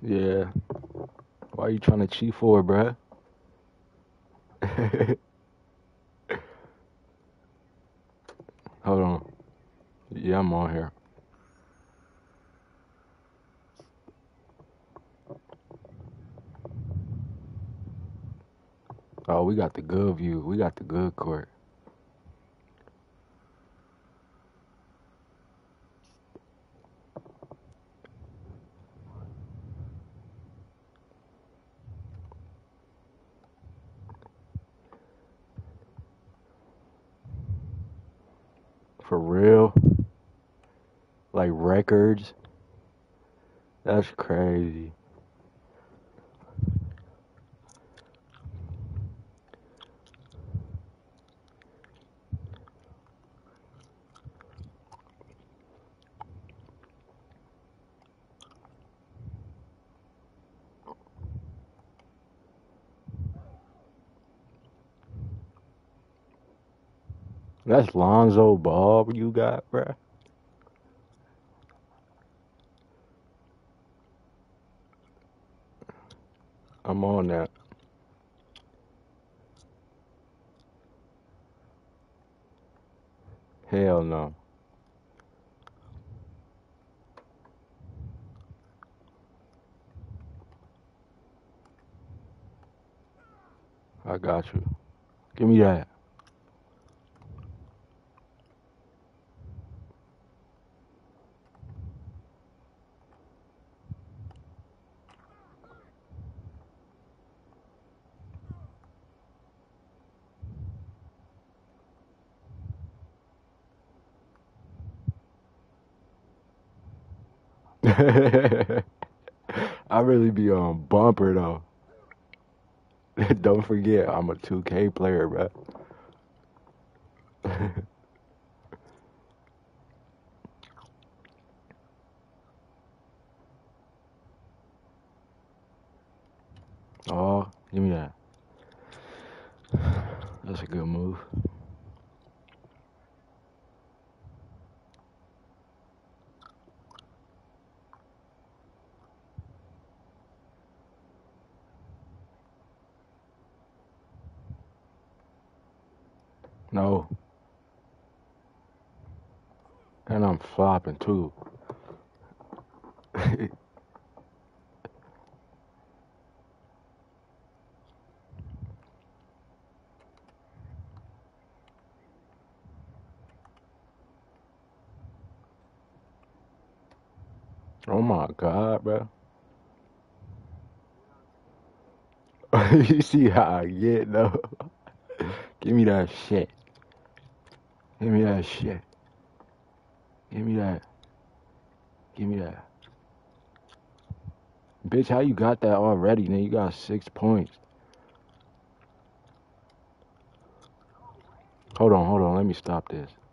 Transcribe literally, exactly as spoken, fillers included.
Yeah. Why are you trying to cheat for, bruh? Hold on. Yeah, I'm on here. Oh, we got the good view. We got the good court. For real? Like records? That's crazy. That's Lonzo Ball you got, bruh. I'm on that. Hell no. I got you. Give me that. I really be on bumper though. Don't forget, I'm a two K player, bruh. Oh, give me that. That's a good move. No. And I'm flopping too. Oh my god, bro. You see how I get though? Give me that shit. Give me that shit. Give me that. Give me that. Bitch, how you got that already? Then you got six points. Hold on, hold on. Let me stop this.